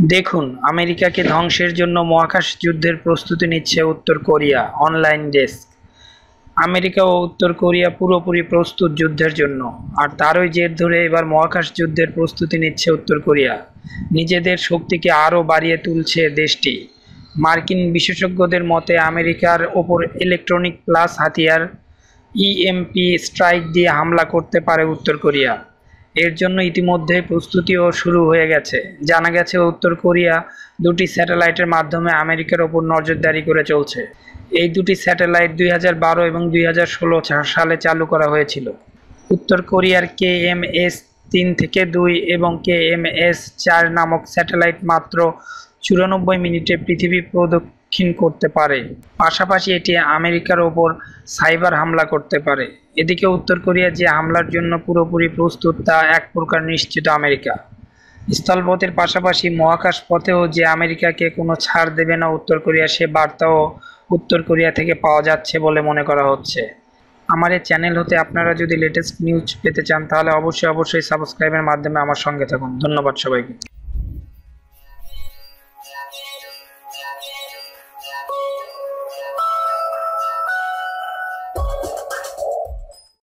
দেখুন, আমেরিকাকে ধ্বংসের জন্য মহাকাশ যুদ্ধের প্রস্তুতি নিচ্ছে উত্তর কোরিয়া। Online desk. আমেরিকা ও উত্তর কোরিয়া পুরোপুরি প্রস্তুত যুদ্ধের জন্য, আর তারই জের ধরে এবার মহাকাশ যুদ্ধের প্রস্তুতি নিচ্ছে উত্তর কোরিয়া। নিজেদের শক্তিকে আরও বাড়িয়ে তুলছে দেশটি। মার্কিন বিশেষজ্ঞদের মতে আমেরিকার ওপর ইলেকট্রনিক প্লাস হাতিয়ার ইএমপি স্ট্রাইক দিয়ে হামলা করতে পারে উত্তর কোরিয়া। এর জন্য ইতিমধ্যে প্রস্তুতিও শুরু হয়ে গেছে। জানা গেছে উত্তর কোরিয়া দুটি স্যাটেলাইটের মাধ্যমে আমেরিকার ওপর নজরদারি করে চলছে। এই দুটি স্যাটেলাইট 2012 এবং 2016 সালে চালু করা হয়েছিল। উত্তর কোরিয়ার KMS-3-2 এবং KMS-4 নামক স্যাটেলাইট মাত্র 94 মিনিটে পৃথিবী প্রদক্ষিণ করতে পারে। পাশাপাশি এটি আমেরিকার ওপর সাইবার হামলা করতে পারে। এদিকে উত্তর কোরিয়া যে হামলার জন্য পুরোপুরি প্রস্তুত তা এক প্রকার নিশ্চিত আমেরিকা। স্থলপথের পাশাপাশি মহাকাশ পথেও যে আমেরিকাকে কোনো ছাড় দেবে না উত্তর কোরিয়া, সে বার্তাও উত্তর কোরিয়া থেকে পাওয়া যাচ্ছে বলে মনে করা হচ্ছে। আমার এই চ্যানেল হতে আপনারা যদি লেটেস্ট নিউজ পেতে চান তাহলে অবশ্যই সাবস্ক্রাইবের মাধ্যমে আমার সঙ্গে থাকুন। ধন্যবাদ সবাইকে।